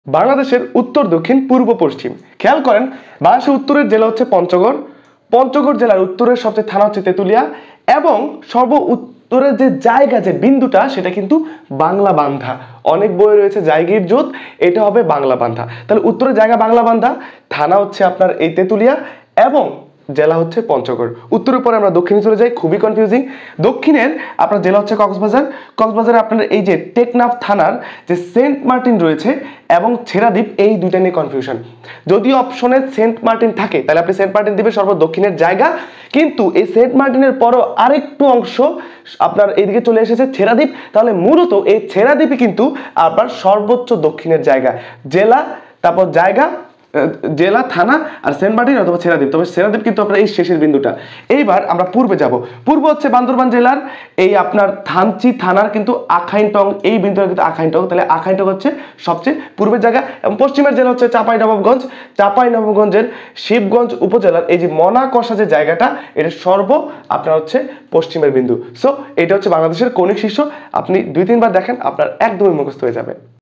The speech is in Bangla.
বাংলাদেশের উত্তর, দক্ষিণ, পূর্ব, পশ্চিম। খেয়াল করেন, বাংলাদেশের উত্তরের জেলা হচ্ছে পঞ্চগড়, পঞ্চগড় জেলার উত্তরের সবচেয়ে থানা হচ্ছে তেতুলিয়া, এবং সর্ব উত্তরের যে জায়গা, যে বিন্দুটা, সেটা কিন্তু বাংলা বান্ধা। অনেক বই রয়েছে জায়গির জোত, এটা হবে বাংলা বান্ধা। তাহলে উত্তরের জায়গা বাংলা বান্ধা, থানা হচ্ছে আপনার এই তেতুলিয়া, এবং জেলা হচ্ছে পঞ্চগড়। উত্তরের পরে আমরা দক্ষিণে চলে যাই, খুবই কনফিউজিং। দক্ষিণের আপনার জেলা হচ্ছে কক্সবাজার। কক্সবাজারে আপনার এই যে টেকনাফ থানার যে সেন্ট মার্টিন রয়েছে এবং ছেড়াদ্বীপ, এই দুইটা নিয়ে কনফিউশন। যদি অপশনে সেন্ট মার্টিন থাকে তাহলে আপনি সেন্ট মার্টিন দিবেন সর্ব দক্ষিণের জায়গা, কিন্তু এই সেন্ট মার্টিনের পরও আরেকটু অংশ আপনার এইদিকে চলে এসেছে ছেড়াদ্বীপ, তাহলে মূলত এই ছেড়াদ্বীপই কিন্তু আপনার সর্বোচ্চ দক্ষিণের জায়গা। জেলা, তারপর জায়গা, জেলা, থানা, আর সেন্ট মার্টিন অথবা ছেড়াদ্বীপ। তবে ছেড়াদ্বীপ কিন্তু আপনার এই শেষের বিন্দুটা। এইবার আমরা পূর্বে যাব। পূর্ব হচ্ছে বান্দরবান জেলার এই আপনার থানচি থানার কিন্তু আখাইনটং, এই বিন্দুটা কিন্তু আখাইনটং, তাহলে আখাইনটং হচ্ছে সবচেয়ে পূর্বের জায়গা। এবং পশ্চিমের জেলা হচ্ছে চাঁপাইনবাবগঞ্জ। চাঁপাইনবাবগঞ্জের শিবগঞ্জ উপজেলার এই যে মনাকষা যে জায়গাটা, এটা সর্ব আপনার হচ্ছে পশ্চিমের বিন্দু। সো এটা হচ্ছে বাংলাদেশের কৌণিক শীর্ষ। আপনি 2-3 বার দেখেন, আপনার একদমই মুখস্থ হয়ে যাবে।